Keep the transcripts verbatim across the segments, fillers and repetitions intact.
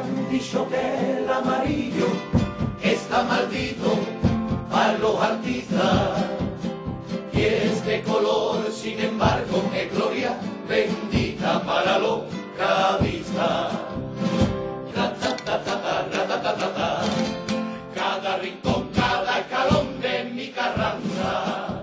han dicho que el amarillo está maldito para los artistas. Y este color, sin embargo, es gloria bendita para los cadistas. Cada rincón, cada escalón de mi Carranza.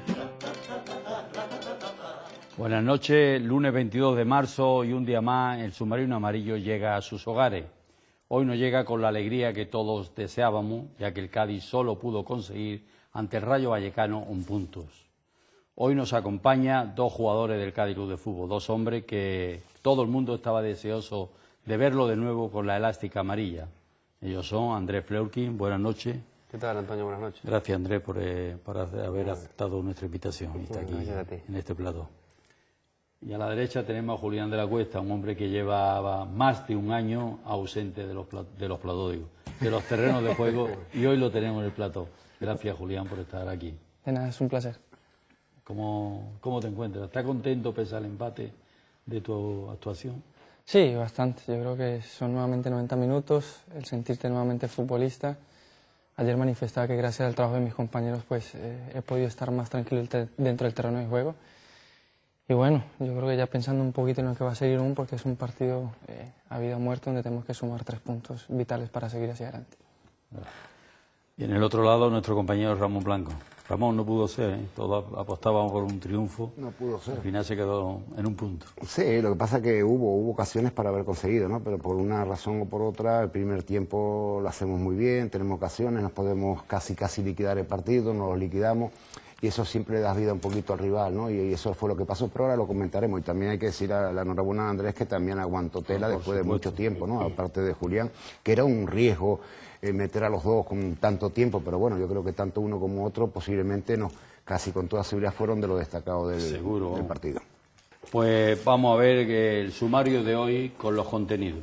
Buenas noches, lunes veintidós de marzo y un día más el submarino amarillo llega a sus hogares. Hoy no llega con la alegría que todos deseábamos, ya que el Cádiz solo pudo conseguir ante el Rayo Vallecano un punto. Hoy nos acompaña dos jugadores del Cádiz Club de Fútbol, dos hombres que todo el mundo estaba deseoso de verlo de nuevo con la elástica amarilla. Ellos son Andrés Fleurquín, buenas noches. ¿Qué tal, Antonio? Buenas noches. Gracias, Andrés, por, eh, por haber aceptado nuestra invitación y estar aquí en este plató. Y a la derecha tenemos a Julián de la Cuesta, un hombre que llevaba más de un año ausente de los, de los platós, digo, de los terrenos de juego, y hoy lo tenemos en el plató. Gracias, Julián, por estar aquí. De nada, es un placer. ¿Cómo, cómo te encuentras? ¿Estás contento pese al empate de tu actuación? Sí, bastante. Yo creo que son nuevamente noventa minutos, el sentirte nuevamente futbolista. Ayer manifestaba que gracias al trabajo de mis compañeros pues eh, he podido estar más tranquilo dentro del terreno de juego. Y bueno, yo creo que ya pensando un poquito en lo que va a seguir aún, porque es un partido eh, a vida o muerte donde tenemos que sumar tres puntos vitales para seguir hacia adelante. Y en el otro lado nuestro compañero Ramón Blanco. Ramón, no pudo ser, ¿eh? Todos apostábamos por un triunfo. No pudo ser. Al final se quedó en un punto. Sí, lo que pasa es que hubo, hubo ocasiones para haber conseguido, ¿no? Pero por una razón o por otra, el primer tiempo lo hacemos muy bien, tenemos ocasiones, nos podemos casi casi liquidar el partido, nos lo liquidamos. Y eso siempre le da vida un poquito al rival, ¿no? Y, y eso fue lo que pasó, pero ahora lo comentaremos. Y también hay que decir a la enhorabuena a Andrés, que también aguantó tela no, después supuesto. de mucho tiempo, ¿no? Aparte de Julián, que era un riesgo eh, meter a los dos con tanto tiempo, pero bueno, yo creo que tanto uno como otro posiblemente no, casi con toda seguridad fueron de los destacados del, Seguro, del partido. Pues vamos a ver que el sumario de hoy con los contenidos.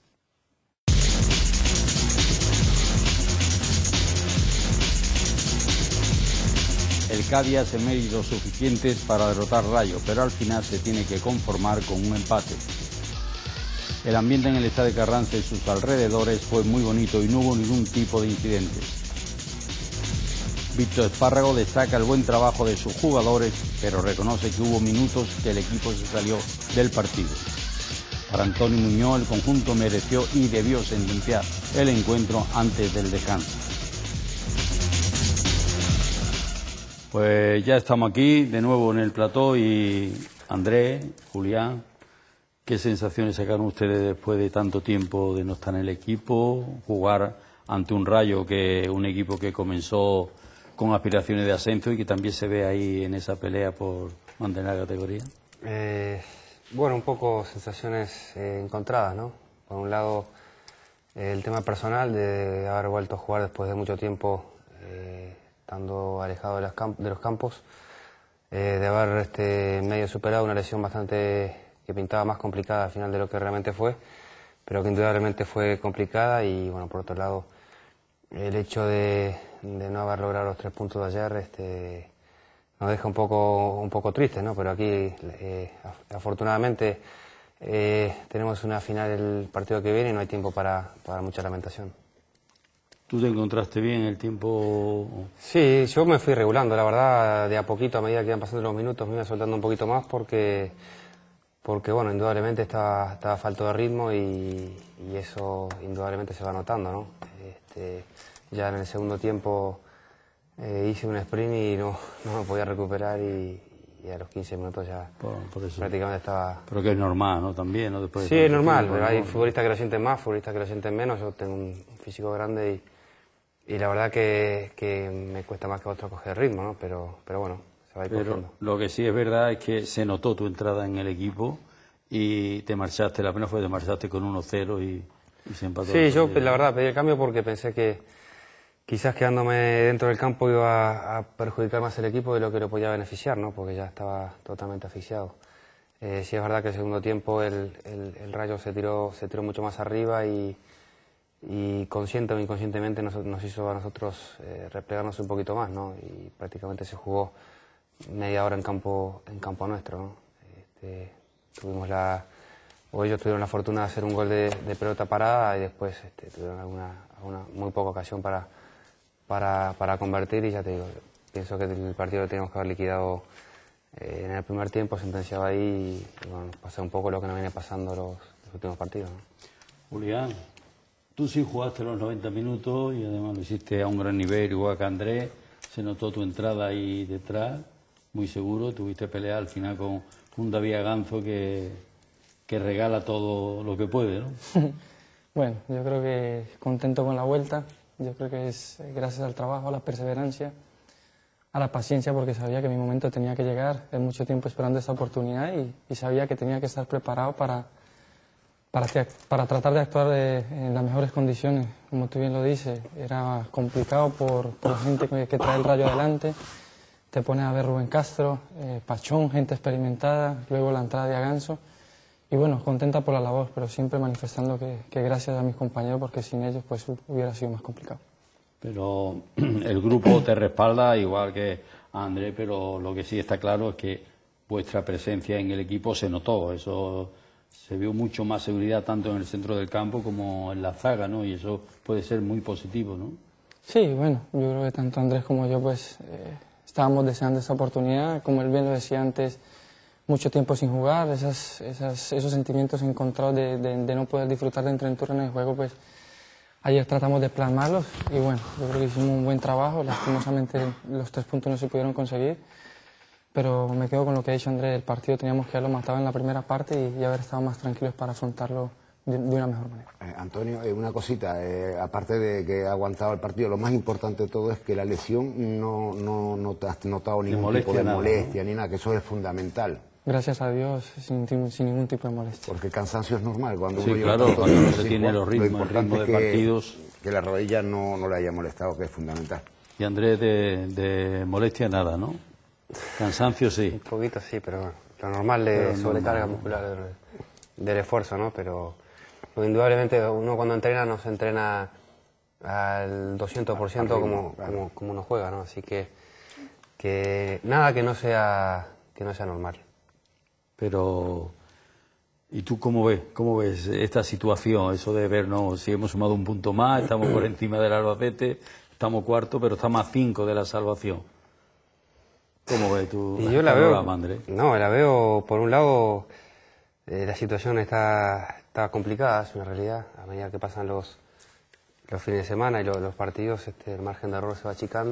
El Cádiz hace méritos suficientes para derrotar Rayo, pero al final se tiene que conformar con un empate. El ambiente en el estadio de Carranza y sus alrededores fue muy bonito y no hubo ningún tipo de incidentes. Víctor Espárrago destaca el buen trabajo de sus jugadores, pero reconoce que hubo minutos que el equipo se salió del partido. Para Antonio Muñoz, el conjunto mereció y debió sentenciar el encuentro antes del descanso. Pues ya estamos aquí de nuevo en el plató y Andrés, Julián, ¿qué sensaciones sacaron ustedes después de tanto tiempo de no estar en el equipo, jugar ante un Rayo, que es un equipo que comenzó con aspiraciones de ascenso y que también se ve ahí en esa pelea por mantener la categoría? Eh, bueno, un poco sensaciones eh, encontradas, ¿no? Por un lado, eh, el tema personal de haber vuelto a jugar después de mucho tiempo eh, estando alejado de, las camp de los campos, eh, de haber este, medio superado una lesión bastante que pintaba más complicada al final de lo que realmente fue, pero que indudablemente fue complicada. Y bueno, por otro lado, el hecho de, de no haber logrado los tres puntos de ayer este, nos deja un poco, un poco tristes, ¿no? Pero aquí, eh, afortunadamente, eh, tenemos una final el partido que viene y no hay tiempo para, para mucha lamentación. ¿Tú te encontraste bien el tiempo? Sí, yo me fui regulando, la verdad, de a poquito, a medida que iban pasando los minutos, me iba soltando un poquito más porque, porque bueno, indudablemente estaba, estaba falto de ritmo y, y eso indudablemente se va notando, ¿no? Este, ya en el segundo tiempo eh, hice un sprint y no, no me podía recuperar y, y a los quince minutos ya por, por eso. prácticamente estaba... Pero que es normal, ¿no? También, ¿no? Después de sí, es normal, tiempo, hay ¿no? futbolistas que lo sienten más, futbolistas que lo sienten menos. Yo tengo un físico grande y... Y la verdad que, que me cuesta más que a otros coger ritmo, ¿no? Pero, pero bueno, se va a ir Pero cogiendo. Lo que sí es verdad es que se notó tu entrada en el equipo y te marchaste, la pena fue que te marchaste con uno cero y, y se empató. Sí, yo la verdad pedí el cambio porque pensé que quizás quedándome dentro del campo iba a perjudicar más el equipo de lo que lo podía beneficiar, ¿no? Porque ya estaba totalmente asfixiado. Eh, sí es verdad que el segundo tiempo el, el, el Rayo se tiró, se tiró mucho más arriba y... y consciente o inconscientemente nos, nos hizo a nosotros eh, replegarnos un poquito más, ¿no? Y prácticamente se jugó media hora en campo, en campo nuestro, ¿no? Este, tuvimos la, o ellos tuvieron la fortuna de hacer un gol de, de pelota parada y después este, tuvieron alguna, alguna muy poca ocasión para, para, para convertir y ya te digo, pienso que el partido lo teníamos que haber liquidado eh, en el primer tiempo, sentenciado ahí y, y bueno, pasé un poco lo que nos viene pasando los, los últimos partidos, ¿no? Julián, tú sí jugaste los noventa minutos y además lo hiciste a un gran nivel, igual que Andrés, se notó tu entrada ahí detrás, muy seguro, tuviste pelea al final con un David Aganzo que, que regala todo lo que puede, ¿no? Bueno, yo creo que contento con la vuelta, yo creo que es gracias al trabajo, a la perseverancia, a la paciencia, porque sabía que mi momento tenía que llegar, he mucho tiempo esperando esta oportunidad y, y sabía que tenía que estar preparado para, para, para tratar de actuar de, en las mejores condiciones. Como tú bien lo dices, era complicado por, por la gente que, que trae el Rayo adelante, te pones a ver Rubén Castro, eh, Pachón, gente experimentada, luego la entrada de Aganzo. Y bueno, contenta por la labor, pero siempre manifestando que, que gracias a mis compañeros, porque sin ellos pues hubiera sido más complicado. Pero el grupo te respalda igual que a Andrés, pero lo que sí está claro es que vuestra presencia en el equipo se notó, eso se vio mucho más seguridad tanto en el centro del campo como en la zaga, ¿no? Y eso puede ser muy positivo, ¿no? Sí, bueno, yo creo que tanto Andrés como yo pues eh, estábamos deseando esa oportunidad, como él bien lo decía antes, mucho tiempo sin jugar, esas, esas, esos sentimientos encontrados de, de, de no poder disfrutar dentro del terreno de juego, pues ayer tratamos de plasmarlos y bueno, yo creo que hicimos un buen trabajo, lastimosamente los tres puntos no se pudieron conseguir, pero me quedo con lo que ha dicho Andrés, el partido teníamos que haberlo matado en la primera parte y, y haber estado más tranquilos para afrontarlo de, de una mejor manera. Eh, Antonio, eh, una cosita, eh, aparte de que ha aguantado el partido, lo más importante de todo es que la lesión no, no, no te has notado ningún tipo de nada, molestia, ¿no? Ni nada, que eso es fundamental. Gracias a Dios, sin, sin ningún tipo de molestia. Porque el cansancio es normal. Cuando Sí, uno claro, lleva cuando no tiempo se sin tiene jugar, los ritmos, lo el importante ritmo de es que, partidos. que la rodilla no, no le haya molestado, que es fundamental. Y Andrés, de, de molestia nada, ¿no? Cansancio sí. Un poquito sí, pero bueno, lo normal de Pero sobrecarga normal, muscular del, del esfuerzo, ¿no? Pero pues, indudablemente uno cuando entrena no se entrena al doscientos por ciento como, claro. como, como uno juega, ¿no? Así que, que nada que no sea, que no sea normal. Pero, ¿y tú cómo ves? ¿Cómo ves esta situación? Eso de vernos, si hemos sumado un punto más, estamos por encima del Albacete, estamos cuarto, pero estamos a cinco de la salvación. ¿Cómo ves tú? Y yo la veo, Andrés? no, la veo, por un lado, eh, la situación está, está complicada, es una realidad, a medida que pasan los, los fines de semana y los, los partidos, este, el margen de error se va achicando,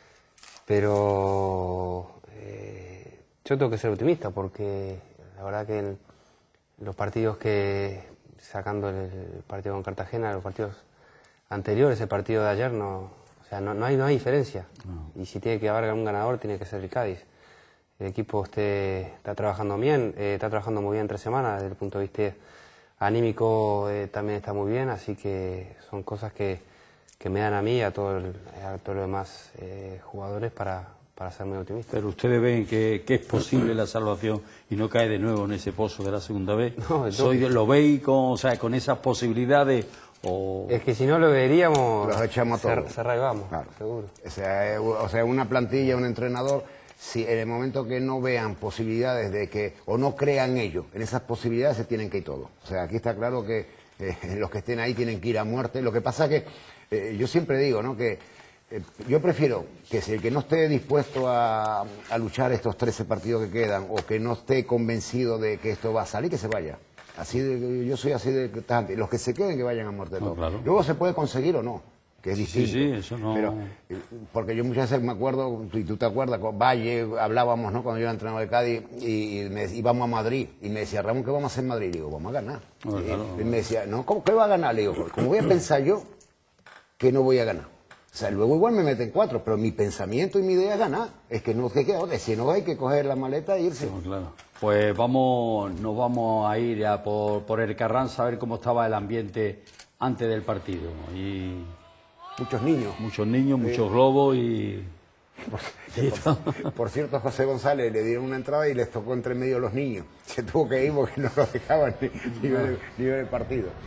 pero eh, yo tengo que ser optimista porque la verdad que en los partidos que, sacando el, el partido con Cartagena, los partidos anteriores, el partido de ayer, no, o sea, no, no, hay, no hay diferencia. No. Y si tiene que haber un ganador, tiene que ser el Cádiz. El equipo esté, está trabajando bien, eh, está trabajando muy bien entre semanas, desde el punto de vista anímico eh, también está muy bien, así que son cosas que, que me dan a mí y a todos todo los demás eh, jugadores para, para ser muy optimistas. Pero ustedes ven que, que es posible la salvación y no cae de nuevo en ese pozo de la segunda vez. No, Soy, ¿Lo veis con, o sea, con esas posibilidades? O... Es que si no lo veríamos, los echamos todos. Cerramos, claro. Seguro. O sea, o sea, una plantilla, un entrenador, si en el momento que no vean posibilidades de que, o no crean ellos, en esas posibilidades se tienen que ir todos. O sea, aquí está claro que eh, los que estén ahí tienen que ir a muerte. Lo que pasa que, eh, yo siempre digo, ¿no?, que eh, yo prefiero que si el que no esté dispuesto a, a luchar estos trece partidos que quedan, o que no esté convencido de que esto va a salir, que se vaya. Así de, yo soy así de tajante. Los que se queden, que vayan a muerte. No, claro. Luego se puede conseguir o no, que es distinto. Sí, sí, eso no... Pero, porque yo muchas veces me acuerdo, y tú te acuerdas, con Valle hablábamos, ¿no?, cuando yo era entrenador de Cádiz, y, y me, íbamos a Madrid, y me decía, Ramón, ¿qué vamos a hacer en Madrid? Y digo, vamos a ganar. No, y, claro. y me decía, no, ¿cómo, ¿qué va a ganar? Le digo, ¿cómo voy a pensar yo que no voy a ganar? O sea, luego igual me meten cuatro, pero mi pensamiento y mi idea es ganar. Es que no te queda otra, si no hay que coger la maleta e irse. Sí, claro. Pues vamos, nos vamos a ir a por, por el Carranza a ver cómo estaba el ambiente antes del partido. Y muchos niños. Muchos niños, sí. Muchos globos y... Por, por, por cierto, a José González le dieron una entrada y les tocó entre medio los niños. Se tuvo que ir porque no los dejaban ni, ni, ver, ni ver el partido.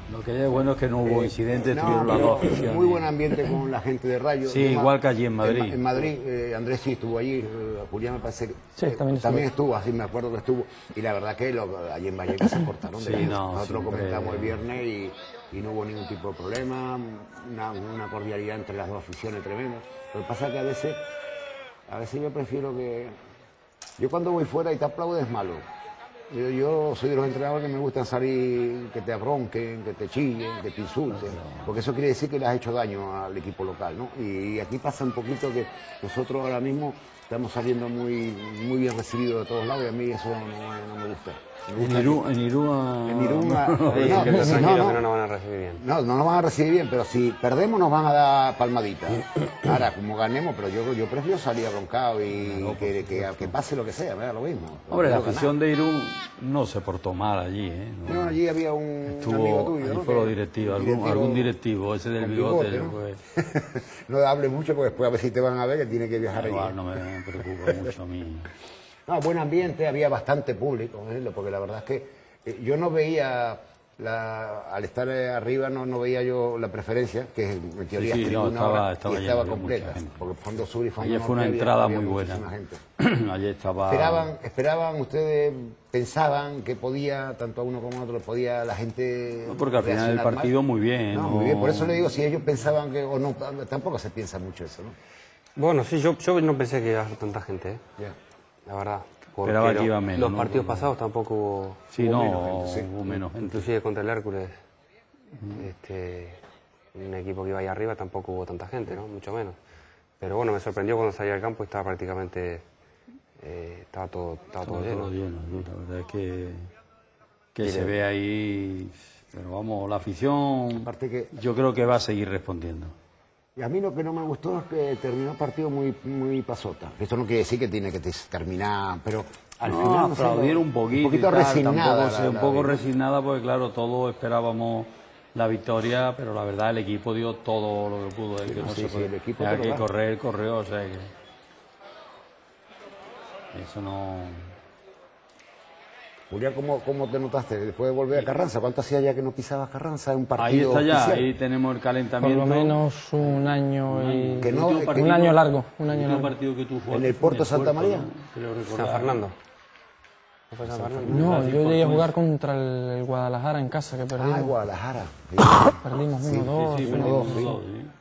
Lo que es bueno es que no hubo Eh, incidentes, no, tuvieron las pero dos aficiones. muy buen ambiente con la gente de Rayo. Sí, Yo igual ma- que allí en Madrid. En, en Madrid, eh, Andrés sí estuvo allí, eh, Julián me parece que Sí, eh, también estuvo. estuvo, así me acuerdo que estuvo. Y la verdad que lo, allí en Vallecas se cortaron. Sí, de no, Nosotros siempre- comentamos el viernes y, y no hubo ningún tipo de problema, una, una cordialidad entre las dos aficiones tremenda. Lo que pasa es que a veces, a veces yo prefiero que... Yo cuando voy fuera y te aplaudes es malo. Yo, yo soy de los entrenadores que me gustan salir, que te abronquen, que te chillen, que te insulten, porque eso quiere decir que le has hecho daño al equipo local, ¿no? Y aquí pasa un poquito que nosotros ahora mismo estamos saliendo muy, muy bien recibidos de todos lados y a mí eso no, no- no me gusta. Me En gusta Irún, en Irún, En Irún, ah, Sí, no, que no, tranquilos no, no. que no nos van a recibir bien. No, no nos van a recibir bien, pero si perdemos nos van a dar palmaditas. Ahora, como ganemos, pero yo, yo prefiero salir roncado y que, que, que pase lo que sea, me da lo mismo. Hombre, la Prefiero afición de Irún no se portó mal allí, ¿eh? No. ganar. No, allí había un, un Estuvo, amigo tuyo, ahí ¿no? fueron Que- directivos, algún, directivo algún directivo, ese del con bigote. bigote, ¿no? Pues, No hable mucho porque después a ver si te van a ver que tiene que viajar allí. igual no me preocupa mucho a mí. No, buen ambiente, había bastante público, ¿eh? Porque la verdad es que eh, yo no veía, la, al estar eh, arriba no, no veía yo la preferencia, que en teoría Sí, es sí, no, tribuna estaba- ahora, estaba y lleno, estaba había completa, mucha gente. porque Fondo Sur y Fondo Ayer fue una Norte había- entrada había muy buena. muchísima gente. Ayer estaba... Esperaban, esperaban ustedes, pensaban que podía, tanto a uno como a otro, podía la gente... No, porque al final del reaccionar partido mal. muy bien. No, no- muy bien, por eso le digo, si ellos pensaban que, o no, tampoco se piensa mucho eso, ¿no? Bueno, sí, yo, yo no pensé que iba a haber tanta gente, ¿eh? Ya. La verdad. Porque Esperaba que lo- iba menos, Los ¿no? partidos Porque- pasados tampoco hubo, Sí, hubo no, menos gente, sí. hubo menos gente. Inclusive contra el Hércules, este, un equipo que iba ahí arriba, tampoco hubo tanta gente, ¿no? Mucho menos. Pero bueno, me sorprendió cuando salí al campo y estaba prácticamente... eh, estaba todo, estaba todo Estaba lleno. todo lleno, sí, la verdad es que, que Y se le- ve ahí, pero vamos, la afición Aparte que- yo creo que va a seguir respondiendo. Y a mí lo que no me gustó es que terminó el partido muy, muy pasota. Esto no quiere decir que tiene que terminar, pero al No, final... no sé, aplaudir lo- un poquito, Un poquito y tal, resignada. tampoco sé, la- un la- poco la- resignada porque claro, todos esperábamos la victoria, pero la verdad el equipo dio todo lo que pudo. El que no Sí, se sí, puede- el equipo tenía te lo que da. correr, corrió, o sea que... Eso no... Julián, ¿cómo, ¿cómo te notaste después de volver a Carranza? ¿Cuánto hacía ya que no pisabas Carranza en un Ahí partido está ya, oficial? ahí tenemos el Por calentamiento. lo menos un año y... Que no, El último que- partido- un año largo, un el año último largo. partido que tú jugaste ¿En el fue Puerto Santa María? ¿no? Creo San recordar. Fernando. ¿No fue San Fernando? No, Gracias yo por llegué a tu- jugar contra el, el Guadalajara en casa, que Ah, perdimos. Guadalajara. Perdimos uno dos. Sí, sí, uno, uno, dos, dos, sí. dos, sí.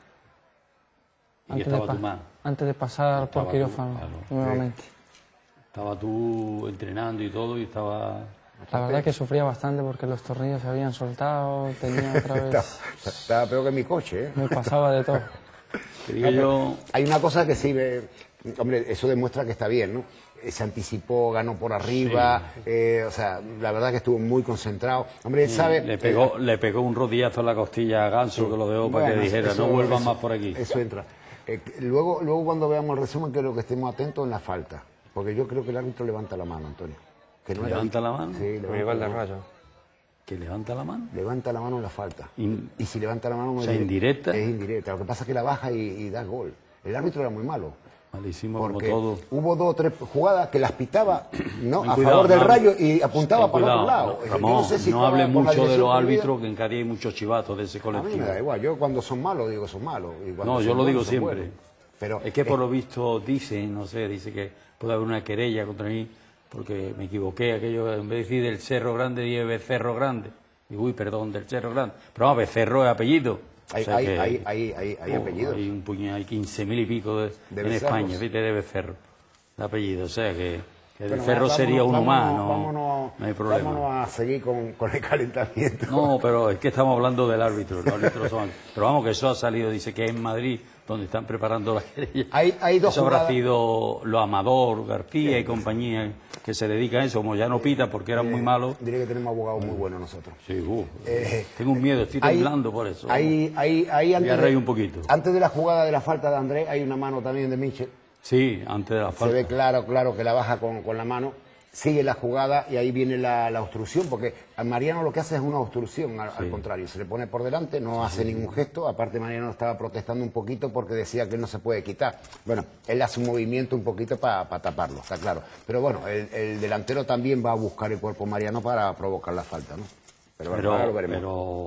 Y antes, de estaba pa- tú más. antes de pasar Estaba por tú, quirófano claro. nuevamente. Estaba tú entrenando y todo y estaba... La verdad que sufría bastante porque los tornillos se habían soltado, tenía otra vez... Estaba peor que mi coche, ¿eh? Me pasaba de todo. Te digo yo... Hay una cosa que sí, me- hombre, eso demuestra que está bien, ¿no? Eh, Se anticipó, ganó por arriba, eh, o sea, la verdad que estuvo muy concentrado. Hombre, él sabe... Le pegó, le pegó un rodillazo en la costilla a Ganso que lo dejó para que Bueno, dijera, eso- no vuelvan eso- más por aquí. Eso entra. Eh, luego, luego cuando veamos el resumen, quiero que estemos atentos en la falta, porque yo creo que el árbitro levanta la mano, Antonio. Que no era- ¿Levanta la mano? Sí, Me levanta, llegó el la del mano. Rayo. ¿Que levanta la mano? Levanta la mano en la falta. In- Y si levanta la mano... no O sea, es- indirecta. Es indirecta. Lo que pasa es que la baja y, y da gol. El árbitro era muy malo. Malísimo como Porque todo. hubo dos o tres jugadas que las pitaba no Ten a cuidado, favor del no Rayo hable- y apuntaba ten para el otro cuidado, lado. Yo Ramón, sé si no estaba hable con la mucho de dirección los prohibida. árbitros, que en Cádiz hay muchos chivatos de ese A mí me colectivo. da igual. Yo cuando son malos digo que son malos. y cuando No, son yo lo buenos, digo son siempre. buenos. Pero Es que por eh, lo visto dicen, no sé, dice que puede haber una querella contra mí porque me equivoqué, aquello, en vez de decir del Cerro Grande, dije Becerro Grande. Y uy, perdón, del Cerro Grande. Pero vamos, Becerro es apellido. hay, O sea hay, que- hay, hay, hay- hay Oh, apellidos. Hay un puñado, hay quince mil y pico de, De en becerros. España, ¿viste? De Becerro. De apellido, o sea que, que Bueno, Becerro vámonos, sería uno vámonos, más, no, vámonos, no hay problema. Vámonos a seguir con, con el calentamiento. No, pero es que estamos hablando del árbitro. Los árbitros son- Pero vamos, que eso ha salido, dice que es en Madrid, donde están preparando la querella. Hay- hay dos Eso habrá jugadas- sido lo Amador, García y compañía que se dedican a eso, como ya no pita porque eran muy malos. Diré que tenemos abogados muy buenos nosotros. Sí, uh, Eh, tengo un miedo, estoy Hay- temblando por eso. Hay, hay, hay antes, a de- reír un poquito. antes de la jugada de la falta de Andrés, hay una mano también de Michel. Sí, antes de la Se ve falta. claro, claro que la baja con, con la mano. Sigue la jugada y ahí viene la, la obstrucción, porque a Mariano lo que hace es una obstrucción, al, al contrario, se le pone por delante, no hace ningún gesto, aparte Mariano estaba protestando un poquito porque decía que no se puede quitar. Bueno, él hace un movimiento un poquito para taparlo, está claro. Pero bueno, el, el delantero también va a buscar el cuerpo Mariano para provocar la falta, ¿no? Pero bueno, ahora Pero, lo veremos. pero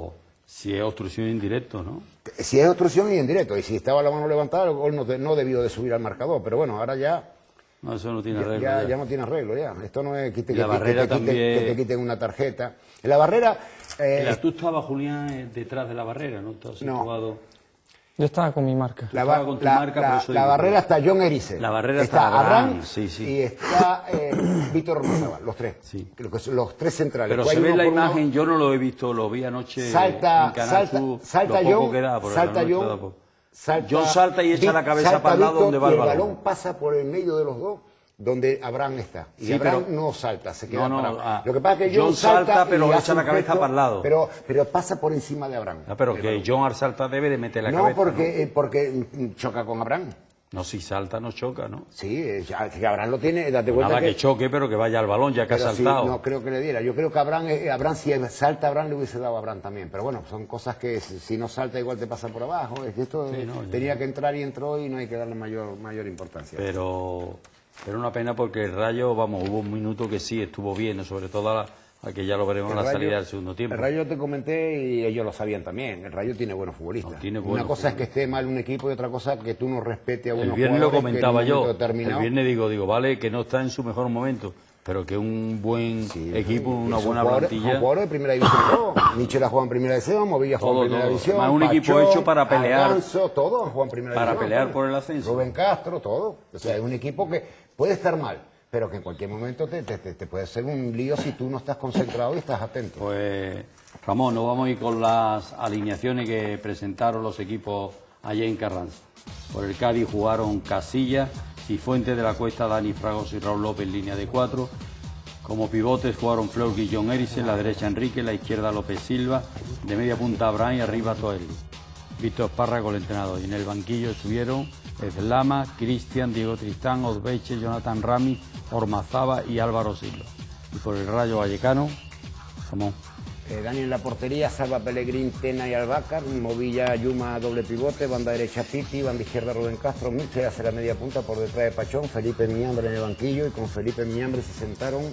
Si es obstrucción indirecto, ¿no? Si es obstrucción y en directo, y si estaba la mano levantada, el gol no, no debió de subir al marcador, pero bueno, ahora ya... No, eso no tiene ya, arreglo. Ya, Ya. ya no tiene arreglo, ya. Esto no es que te, La que, barrera que te, también... quiten, que te quiten una tarjeta. En la barrera... Eh, La, tú estabas, Julián, detrás de la barrera, ¿no? Estabas No. situado... Yo estaba con mi marca. La, Estaba con tu la- marca, la- por eso la digo, barrera pero- está John Erice. La barrera está está Abraham, Abraham sí, sí. y está eh, Víctor Romazábal, los tres. Sí. Creo que son los tres centrales. Pero Pues se hay ve uno la por uno. imagen, yo no lo he visto, lo vi anoche Salta, en Canal salta, Sur, salta lo poco John, que da, por salta la noche John, da poco. salta, John salta y echa Vic- la cabeza salta para el lado Víctor donde va y el el balón. balón pasa por el medio de los dos, donde Abraham está. Y Sí, Abraham pero- no salta, se queda No, no, parado. ah, Lo que pasa es que John, John salta, y pero hace echa la un cabeza gesto, para el lado. Pero, pero pasa por encima de Abraham. Ah, pero el que balón. John al salta debe de meter la No, cabeza. porque, eh, porque mm, choca con Abraham. ¿no? no, si salta no choca, ¿no? Sí, eh, ya- que Abraham lo tiene, date cuenta Nada que, que... choque, pero que vaya al balón ya que ha pero sí, saltado. no creo que le diera. Yo creo que Abraham, eh, Abraham, si salta Abraham, le hubiese dado a Abraham también. Pero bueno, son cosas que si, si no salta igual te pasa por abajo. Es que esto Sí, no, ya tenía no. que entrar y entró y no hay que darle mayor, mayor importancia. Pero, pero una pena porque el Rayo, vamos, hubo un minuto que sí estuvo bien, sobre todo a, la, a que ya lo veremos en la El Rayo- salida del segundo tiempo. El Rayo te comenté y ellos lo sabían también. El Rayo tiene buenos futbolistas. No, tiene Una buenos cosa es que esté mal un equipo y otra cosa que tú no respetes a unos El viernes lo jugadores que en un comentaba yo. momento El determinado- viernes digo, digo, vale, que no está en su mejor momento, pero que un buen Sí, equipo, sí, una son buena jugadores- plantilla. son jugadores de primera división. todo. Michel ha jugado en primera división, Movilla ha jugado Todo, en primera todo. división. Además, un equipo Pachón, hecho para pelear. Alonso, todos han jugado en primera Para división. pelear todo. por el ascenso. Rubén Castro, todo. O sea, es un equipo que puede estar mal, pero que en cualquier momento te, te, te- te puede hacer un lío si tú no estás concentrado y estás atento. Pues, Ramón, nos vamos a ir con las alineaciones que presentaron los equipos allá en Carranza. Por el Cádiz jugaron Casillas y Fuentes de la Cuesta, Dani Fragos y Raúl López en línea de cuatro. Como pivotes jugaron Fleur y John Erice, en la derecha Enrique, en la izquierda López Silva, de media punta Abraham y arriba Toelli. Víctor Parra con el entrenador. Y en el banquillo estuvieron Ezlama, Cristian, Diego Tristán, Osbeche, Jonathan Rami, Ormazaba y Álvaro Silva. Y por el Rayo Vallecano, Ramón. Eh, Dani en la portería, Salva Pellegrín, Tena y Albácar, Movilla, Yuma, doble pivote, banda derecha Piti, banda izquierda Rubén Castro, Michel hace la media punta por detrás de Pachón, Felipe Miñambre en el banquillo y con Felipe Miñambre se sentaron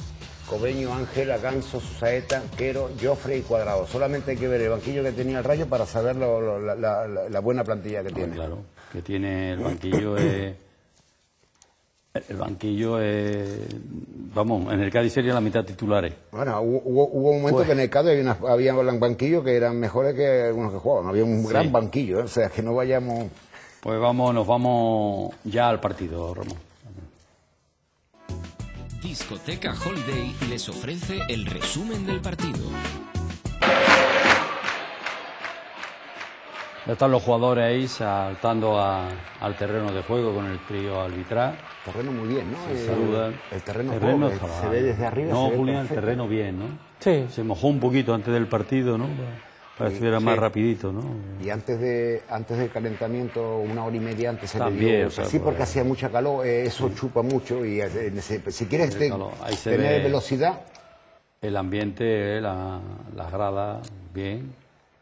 Cobeño, Ángel, Aganzo, Susaeta, Quero, Joffre y Cuadrado. Solamente hay que ver el banquillo que tenía el Rayo para saber lo- lo- la, la- la- la buena plantilla que tiene. Claro, que tiene el banquillo es... El banquillo es... Vamos, en el Cádiz sería la mitad titulares. Bueno, hubo, hubo, hubo un momento Pues- que en el Cádiz había, una- había banquillos que eran mejores que algunos que jugaban. Había un gran Sí. banquillo, ¿eh? O sea, que no vayamos... Pues vamos, nos vamos ya al partido, Ramón. Discoteca Holiday les ofrece el resumen del partido. Ya están los jugadores ahí saltando a- al terreno de juego con el trío arbitral. Terreno muy bien, ¿no? Se Eh, saludan. El terreno, Terreno pobre, estaba- se ve desde arriba. No, se ve Julián, el perfecto. terreno bien, ¿no? Sí, Se mojó un poquito antes del partido, ¿no? Para que estuviera más Sí. rapidito, ¿no? Y antes de antes del calentamiento, una hora y media antes se También, le dio. o sea, sí, por porque ahí. hacía mucha calor, eh, eso chupa mucho y eh, se- si quieres El te- calor, ahí se tener ve. velocidad, El ambiente, eh, la- las gradas, bien.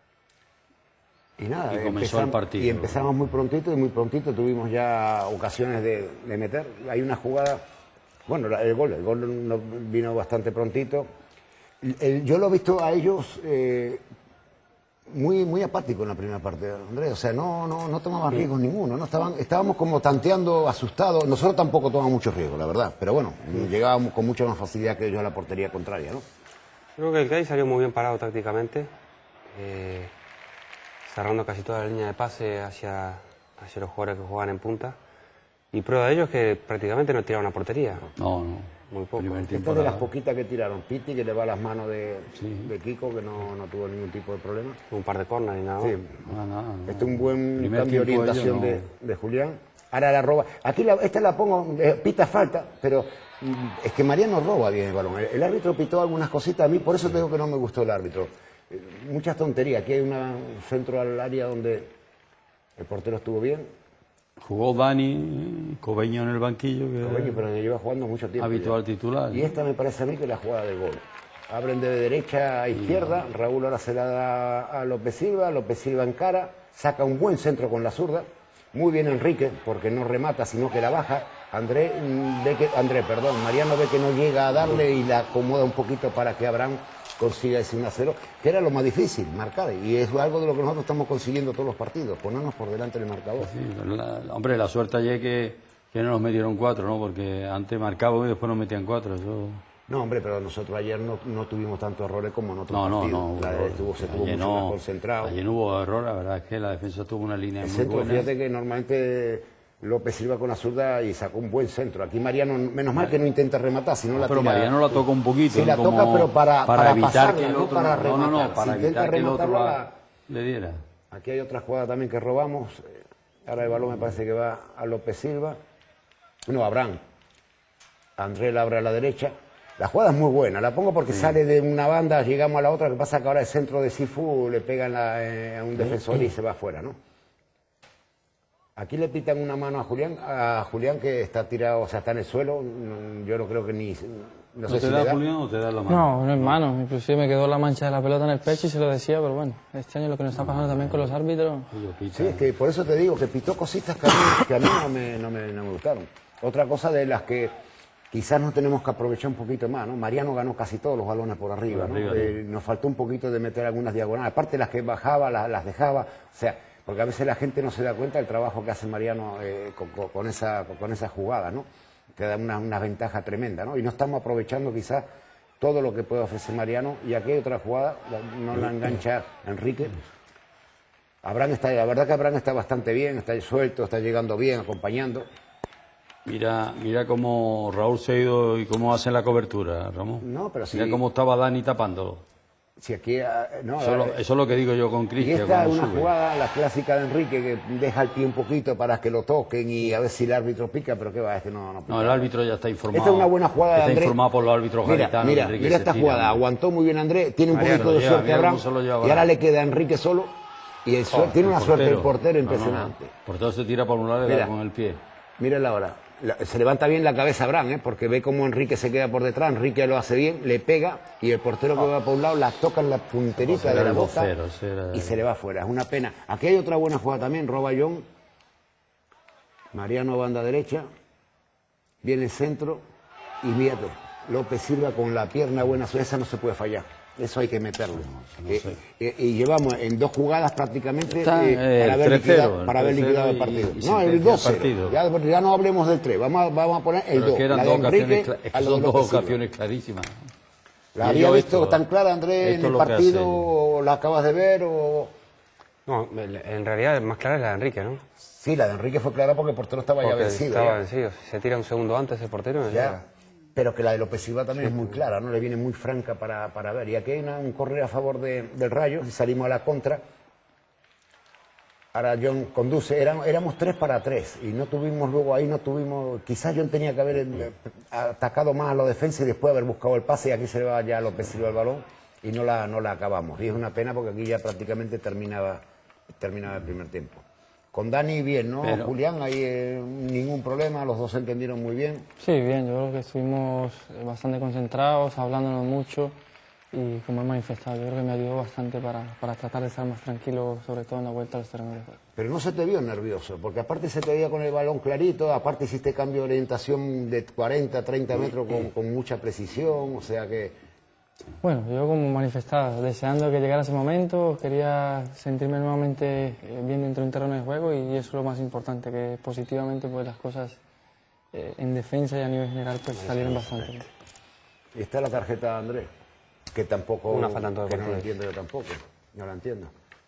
y nada, Y comenzó empezamos- el partido. Y empezamos muy prontito y muy prontito tuvimos ya ocasiones de, de meter. Hay una jugada, bueno, la- el gol, el gol no- vino bastante prontito. El- el- yo lo he visto a ellos eh, muy muy apáticos en la primera parte, Andrés. O sea, no no, no tomaban riesgos ninguno, no estaban estábamos como tanteando, asustados. Nosotros tampoco tomamos muchos riesgos, la verdad. Pero bueno, llegábamos con mucha más facilidad que ellos a la portería contraria, ¿no? Creo que el Cádiz salió muy bien parado tácticamente, eh, cerrando casi toda la línea de pase hacia, hacia los jugadores que jugaban en punta. Y prueba de ello es que prácticamente no tiraron a portería. No, no. Muy poco. Primer Esta tiempo es de las nada. poquitas que tiraron. Piti, que le va a las manos de, Sí. de Kiko, que no, no tuvo ningún tipo de problema. Un par de corners y nada más. Sí, Ah, nada, no. este es un buen Primer cambio de tiempo orientación ellos de, de Julián. Ahora la roba. Aquí la, esta la pongo, eh, pita falta, pero mm, es que Mariano roba bien el balón. El, el árbitro pitó algunas cositas a mí, por eso te digo que no me gustó el árbitro. Eh, muchas tonterías. Aquí hay una- un centro al área donde el portero estuvo bien. Jugó Dani, Cobeño en el banquillo, que Cobeño, pero que lleva jugando mucho tiempo. habitual ya. titular. Y esta me parece a mí que es la jugada del gol. Abren de derecha a izquierda, Raúl ahora se la da a López Silva, López Silva encara, saca un buen centro con la zurda, muy bien Enrique, porque no remata, sino que la baja. André, mm, ve que, André, perdón, Mariano ve que no llega a darle y la acomoda un poquito para que Abraham consiga ese uno a cero, que era lo más difícil, marcar. Y es algo de lo que nosotros estamos consiguiendo todos los partidos, ponernos por delante del marcador. Sí, la, hombre, la suerte ayer que, que no nos metieron cuatro, ¿no? Porque antes marcaban y después nos metían cuatro. Eso... No, hombre, pero nosotros ayer no, no tuvimos tantos errores como en otros no, partidos. No, no, la, no. Estuvo, se estuvo ayer mucho no, más concentrado. Ayer no hubo error, la verdad es que la defensa tuvo una línea el muy centro, buena. Fíjate que normalmente López Silva con la zurda y sacó un buen centro. Aquí Mariano, menos mal que no intenta rematar, sino no, la pero tira. Mariano la toca un poquito. Sí, la como toca, pero para, para, para evitar pasarla, que el no otro para no, rematar. no, no, para si evitar intenta que el otro rematarla, la, le diera. Aquí hay otra jugada también que robamos. Ahora el balón me parece que va a López Silva. No, a Abraham. André la abre a la derecha. La jugada es muy buena, la pongo porque sí. Sale de una banda, llegamos a la otra, que pasa que ahora el centro de Sifu le pega en la, eh, a un defensor y se va afuera, ¿no? Aquí le pitan una mano a Julián, a Julián que está tirado, o sea, está en el suelo, yo no creo que ni... No, ¿No sé te si da, da Julián o te da la mano? No, no es mano, inclusive me quedó la mancha de la pelota en el pecho y se lo decía, pero bueno, este año lo que nos está pasando no, también con los árbitros... Sí, es que por eso te digo, que pitó cositas que a mí, que a mí no, me, no, me, no me gustaron. Otra cosa de las que... Quizás nos tenemos que aprovechar un poquito más, ¿no? Mariano ganó casi todos los balones por arriba, por arriba ¿no? Eh, nos faltó un poquito de meter algunas diagonales. Aparte las que bajaba, las, las dejaba. O sea, porque a veces la gente no se da cuenta del trabajo que hace Mariano eh, con, con, esa, con esa jugada, ¿no? Que da una, una ventaja tremenda, ¿no? Y no estamos aprovechando quizás todo lo que puede ofrecer Mariano. Y aquí hay otra jugada, no la engancha Enrique. Abraham está, la verdad que Abraham está bastante bien, está suelto, está llegando bien, acompañando. Mira, mira cómo Raúl se ha ido y cómo hace la cobertura, Ramón. No, pero sí. Mira cómo estaba Dani tapándolo. Si aquí, no, eso, lo, eso es lo que digo yo con Cristian. Y esta es una sube. jugada, la clásica de Enrique, que deja el pie un poquito para que lo toquen y a ver si el árbitro pica, pero qué va, este no, no pica. No, el árbitro ya está informado. Esta es una buena jugada de Está Andrés. informado por los árbitros gaditanos. Mira, mira, mira esta jugada, tira, aguantó muy bien Andrés, tiene un Mariano, poquito de suerte Abraham, y ahora le queda a Enrique solo, y el oh, tiene el una portero. suerte el portero impresionante. No, no, no. Por todo se tira por un lado y le da con el pie. Mírenla ahora. Se levanta bien la cabeza Abraham, ¿eh? Porque ve cómo Enrique se queda por detrás, Enrique lo hace bien, le pega y el portero que va por un lado la toca en la punterita de la boca y se le va afuera. Es una pena. Aquí hay otra buena jugada también, roba John, Mariano banda derecha, viene el centro y fíjate, López Silva con la pierna buena, esa no se puede fallar. Eso hay que meterlo. No, no sé. eh, eh, y llevamos en dos jugadas prácticamente Está, eh, eh, para, haber liquidado, para haber liquidado y, el partido. Y, y no, el dos cero. Ya, ya no hablemos del tres. Vamos a, vamos a poner el dos. La de Enrique es que son dos ocasiones clarísimas. ¿La había visto esto, tan clara, Andrés, en el partido? ¿O la acabas de ver? O... No, en realidad más clara es la de Enrique, ¿no? Sí, la de Enrique fue clara porque el portero estaba porque ya vencido. Estaba ya. vencido. Se tira un segundo antes el portero. Ya. ya. Pero que la de López Silva también sí. es muy clara, ¿no? Le viene muy franca para, para ver. Y aquí hay una, un correr a favor de, del Rayo, y salimos a la contra. Ahora John conduce, éramos, éramos tres para tres, y no tuvimos luego ahí, no tuvimos... Quizás John tenía que haber eh, atacado más a la defensa y después haber buscado el pase, y aquí se le va ya a López Silva el balón, y no la, no la acabamos. Y es una pena porque aquí ya prácticamente terminaba, terminaba el primer tiempo. Con Dani bien, ¿no, Pero... Julián? Ahí eh, ningún problema, los dos se entendieron muy bien. Sí, bien, yo creo que estuvimos bastante concentrados, hablándonos mucho y como he manifestado, yo creo que me ayudó bastante para, para tratar de estar más tranquilo, sobre todo en la vuelta a los terrenos de juego. Pero no se te vio nervioso, porque aparte se te veía con el balón clarito, aparte hiciste cambio de orientación de cuarenta, treinta metros con, con mucha precisión, o sea que... Bueno, yo como manifestado, deseando que llegara ese momento, quería sentirme nuevamente bien dentro de un terreno de juego y eso es lo más importante, que positivamente pues las cosas eh, en defensa y a nivel general pues salieron bastante bien. Y está la tarjeta de Andrés, que tampoco, Una falta que no la entiendo yo tampoco, no la entiendo.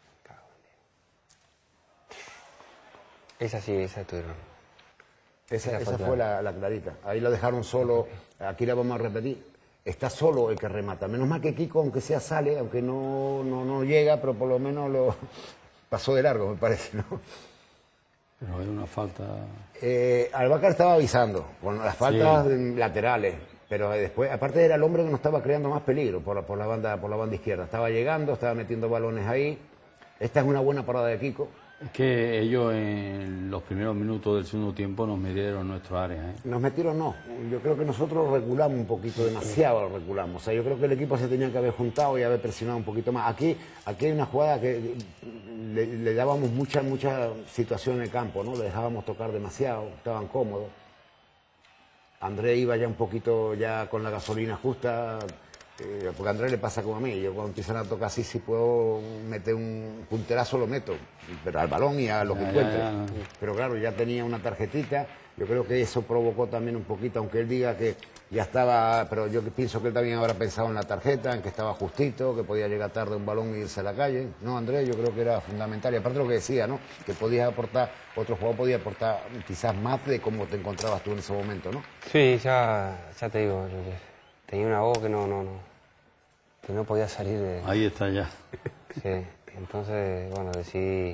Esa sí, esa tuvieron. Esa, esa fue la, la clarita, ahí la dejaron solo, aquí la vamos a repetir. Está solo el que remata. Menos mal que Kiko, aunque sea, sale, aunque no, no, no llega, pero por lo menos lo pasó de largo, me parece, ¿no? Pero hay una falta... Eh, Albacar estaba avisando, con las faltas sí. laterales, pero después, aparte era el hombre que nos estaba creando más peligro por, por, la banda, por la banda izquierda. Estaba llegando, estaba metiendo balones ahí. Esta es una buena parada de Kiko. Es que ellos en los primeros minutos del segundo tiempo nos metieron nuestro área. ¿eh? Nos metieron no, yo creo que nosotros reculamos un poquito, demasiado reculamos. O sea, yo creo que el equipo se tenía que haber juntado y haber presionado un poquito más. Aquí, aquí hay una jugada que le, le dábamos mucha, mucha situación en el campo, ¿no? Le dejábamos tocar demasiado, estaban cómodos. André iba ya un poquito ya con la gasolina justa, Eh, porque a Andrés le pasa como a mí, yo cuando empiezan a tocar así, si puedo meter un punterazo lo meto, pero al balón y a lo que Ya, encuentre. ya, ya. Pero claro, ya tenía una tarjetita, yo creo que eso provocó también un poquito, aunque él diga que ya estaba, pero yo pienso que él también habrá pensado en la tarjeta, en que estaba justito, que podía llegar tarde un balón e irse a la calle. No, Andrés, yo creo que era fundamental, y aparte lo que decía, ¿no? Que podías aportar, otro jugador podía aportar quizás más de cómo te encontrabas tú en ese momento, ¿no? Sí, ya, ya te digo, tenía una voz que no, no, no, que no podía salir de... Ahí está ya. Sí, entonces, bueno, decidí,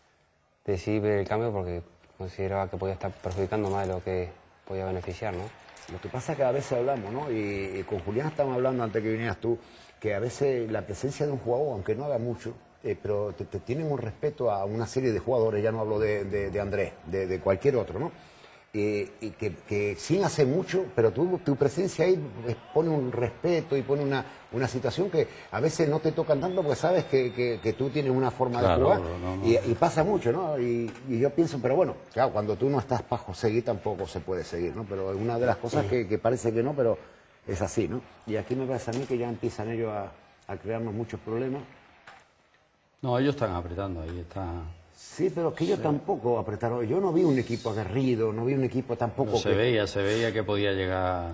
decidí ver el cambio porque consideraba que podía estar perjudicando más de lo que podía beneficiar, ¿no? Lo que pasa es que a veces hablamos, ¿no? Y, y con Julián estábamos hablando antes que vinieras tú, que a veces la presencia de un jugador, aunque no haga mucho, eh, pero te, te tienen un respeto a una serie de jugadores, ya no hablo de, de, de Andrés, de, de cualquier otro, ¿no? Eh, y que, que sin hacer mucho, pero tu, tu presencia ahí pone un respeto y pone una, una situación que a veces no te tocan tanto porque sabes que, que, que tú tienes una forma Claro, de jugar no, no. Y, y pasa mucho, ¿no? Y, y yo pienso, pero bueno, claro, cuando tú no estás para seguir tampoco se puede seguir, ¿no? Pero es una de las cosas que, que parece que no, pero es así, ¿no? Y aquí me parece a mí que ya empiezan ellos a, a crearnos muchos problemas. No, ellos están apretando, ahí está. Sí, pero que yo tampoco apretaron. Yo no vi un equipo aguerrido, no vi un equipo tampoco... No se que... veía, se veía que podía llegar.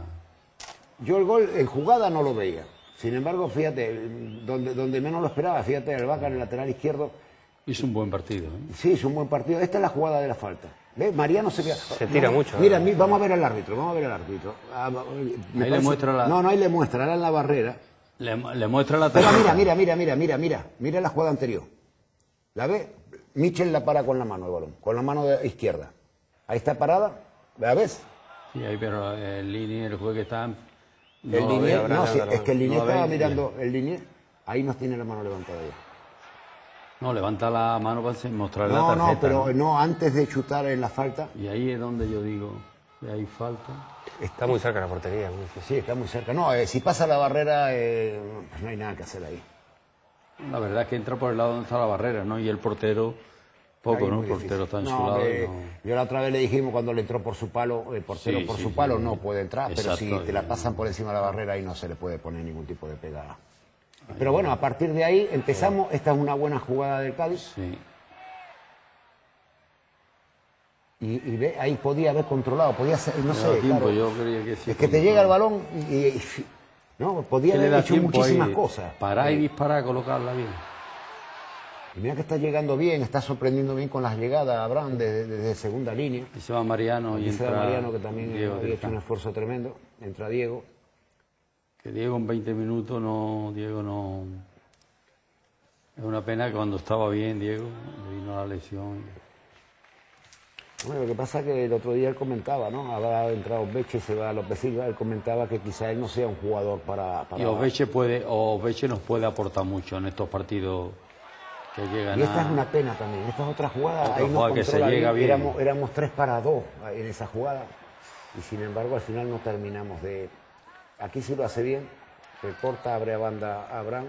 Yo el gol en jugada no lo veía. Sin embargo, fíjate, donde, donde menos lo esperaba, fíjate, el Vaca en el lateral izquierdo. Hizo un buen partido, ¿eh? Sí, es un buen partido. Esta es la jugada de la falta. ¿Ves? Mariano se queda... Se tira no, mucho. Mira, ¿no? mi- vamos a ver al árbitro, vamos a ver al árbitro. Ah, me Ahí le muestra la- No, no, ahí le muestra, era en la barrera. Le, le muestra la Pero tarjeta. mira, mira, mira, mira, mira, mira, mira la jugada anterior. ¿La ves? Michel la para con la mano el balón, con la mano de izquierda. Ahí está parada, ¿la ves? Sí, ahí, pero el Linier, el juez que está. No el lo Linier, ve, no, Abraham, sí, no lo es que el ve. Linier No lo estaba ve, mirando, el Linier, ahí no tiene la mano levantada ya. No, levanta la mano para mostrar la No, tarjeta. no, pero no, antes de chutar en la falta, Y ahí es donde yo digo que hay falta. Está muy cerca de la portería, muy difícil. sí, está muy cerca. No, eh, si pasa la barrera, eh, pues no hay nada que hacer ahí. La verdad es que entra por el lado donde está la barrera, ¿no? Y el portero, poco, Ahí ¿no? muy El portero difícil. está en No, su lado. eh, y no- Yo la otra vez le dijimos cuando le entró por su palo, el portero Sí, por sí, su sí, palo sí. no puede entrar, pero Exacto, si te la y- pasan por encima de la barrera ahí no se le puede poner ningún tipo de pegada. Pero bueno, a partir de ahí empezamos, esta es una buena jugada del Cádiz, Sí. y, y ve, ahí podía haber controlado, podía ser, no Le sé, da tiempo, claro, yo creía que sí. es que te llega el balón y, y- no, podía Que le haber da hecho tiempo muchísimas ahí, cosas. Parar y disparar, colocarla bien. Y mira que está llegando bien, está sorprendiendo bien con las llegadas Abraham desde, desde segunda línea. Y se va Mariano y Y entra Mariano que también Diego, había que hecho un está. esfuerzo tremendo, entra Diego. Que Diego en veinte minutos no, Diego no... Es una pena que cuando estaba bien Diego, le vino la lesión. Bueno, lo que pasa es que el otro día él comentaba, ¿no? Habrá entrado Beche y se va a López Silva, él comentaba que quizá él no sea un jugador para... para... Y Oveche puede, Oveche nos puede aportar mucho en estos partidos que llegan Y esta a... es una pena también, esta es otra jugada, Otra ahí nos jugada que se controla llega bien. Éramos, éramos tres para dos en esa jugada y sin embargo al final no terminamos de... Aquí sí lo hace bien, recorta, abre a banda a Abraham.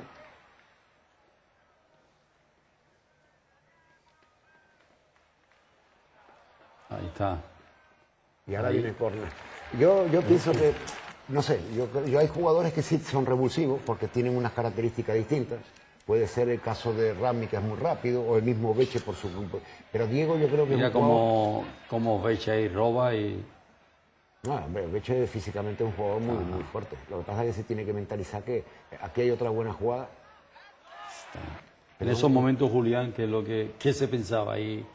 Ahí está. Y ahora Ahí. viene el córner. Yo, yo pienso que, no sé, yo, yo hay jugadores que sí son revulsivos porque tienen unas características distintas. Puede ser el caso de Rami, que es muy rápido, o el mismo Beche por su... Pero Diego yo creo que... es Mira un jugador- cómo, cómo Oveche ahí roba y... No, hombre, Beche físicamente es un jugador muy, muy fuerte. Lo que pasa es que se tiene que mentalizar que aquí hay otra buena jugada. En esos momentos, Julián, ¿qué es lo que, qué se pensaba ahí?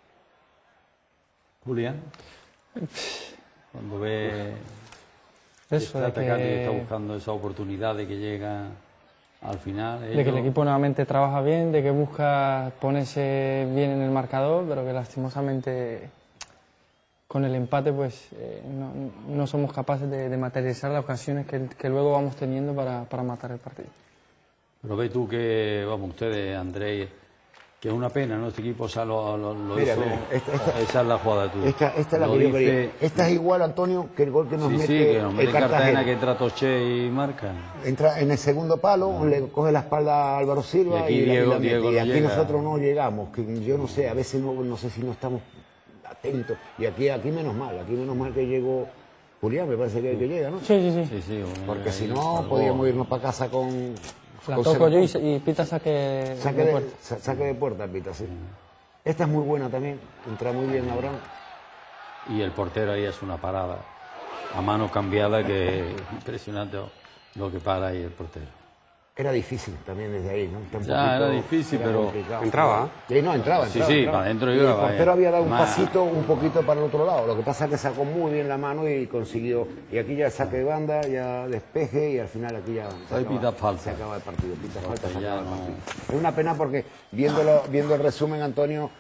Julián, cuando ve Eso, este de atacante que... que, está buscando esa oportunidad de que llega al final. de que el ellos- equipo nuevamente trabaja bien, de que busca ponerse bien en el marcador, pero que lastimosamente con el empate pues eh, no, no somos capaces de, de materializar las ocasiones que, que luego vamos teniendo para, para matar el partido. Pero ve tú que, vamos, ustedes, Andrés, que es una pena, ¿no? Este equipo o sea, lo, lo, lo Mira, hizo. mira, esta- esta- esa es la jugada tuya. Esta, esta es la Lo que yo dice- quería. Esta es igual, Antonio, que el gol que nos Sí, mete, sí, que nos mete el Cartagena, Cartagena. que entra Toché y marca. Entra en el segundo palo, le coge la espalda a Álvaro Silva Y aquí y, la- y Diego- la mete. Diego Y no aquí llega. nosotros no llegamos, que yo no sé, a veces no, no sé si no estamos atentos. Y aquí, aquí menos mal, aquí menos mal que llegó Julián, me parece que, que llega, ¿no? Sí, sí, sí. Sí, sí, Porque si no, salvó. podíamos irnos para casa con... La con toco cero yo y, y Pita saque, Saque de de, puerta. sa- saque de puerta, Pita, sí. Esta es muy buena también, entra muy bien Abraham. Y el portero ahí es una parada a mano cambiada que es impresionante lo que para ahí el portero. Era difícil también desde ahí, ¿no? Está un Ya, poquito- era difícil, pero complicado. entraba, ¿eh? Sí, no, entraba, Sí, entraba. sí, entraba. para adentro Y iba, el portero vaya. había dado un Más- pasito un poquito para el otro lado. Lo que pasa es que sacó muy bien la mano y consiguió. Y aquí ya saque de banda, ya despeje y al final aquí ya se Ahí acaba, pita falta. se acaba el partido. Pita falta, se ya acaba el no- partido. Es una pena porque viéndolo, viendo el resumen, Antonio,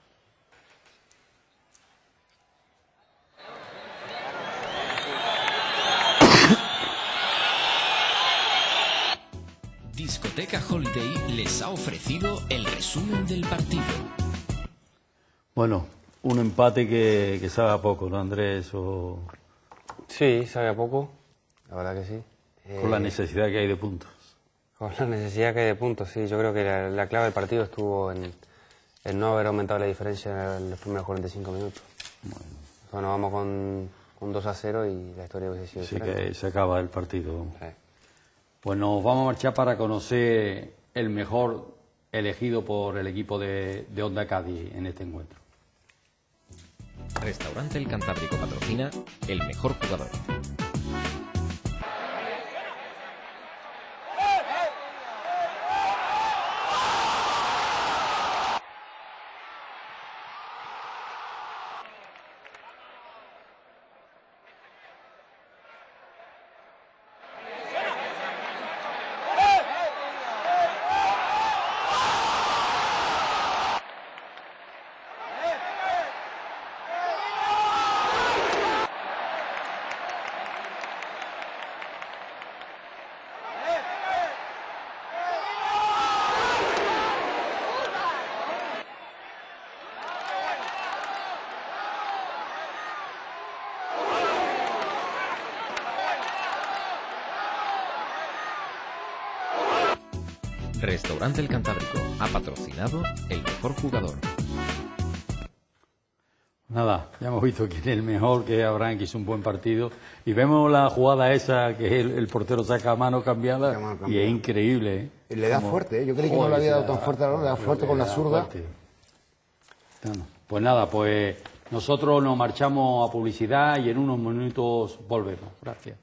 Discoteca Holiday les ha ofrecido el resumen del partido. Bueno, un empate que, que sabe a poco, ¿no, Andrés? O Sí, sabe a poco, la verdad que sí. con la Eh, necesidad que hay de puntos. Con la necesidad que hay de puntos, sí. Yo creo que la, la clave del partido estuvo en, en no haber aumentado la diferencia en los primeros cuarenta y cinco minutos. Bueno, vamos con, con dos a cero y la historia hubiese sido Así diferente. que se acaba el partido. Sí. Pues nos vamos a marchar para conocer el mejor elegido por el equipo de, de Onda Cádiz en este encuentro. Restaurante El Cantábrico patrocina el mejor jugador. Restaurante El Cantábrico ha patrocinado el mejor jugador. Nada, ya hemos visto quién es el mejor, que es Abraham, que hizo un buen partido. Y vemos la jugada esa, que el, el portero saca a mano cambiada, Saca a mano y cambiada. es increíble, ¿eh? le da Como- fuerte, ¿eh? Yo creí que no Joder, le había dado se tan fuerte, ¿no? Le da fuerte con la da zurda. fuerte. Bueno, pues nada, pues nosotros nos marchamos a publicidad y en unos minutos volvemos. Gracias.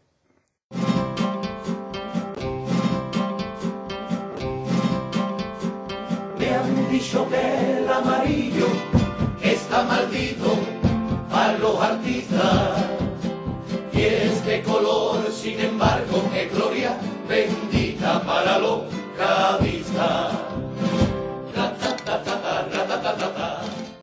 Me han dicho que el amarillo está maldito para los artistas. Y este color, sin embargo, es gloria bendita para los cadistas.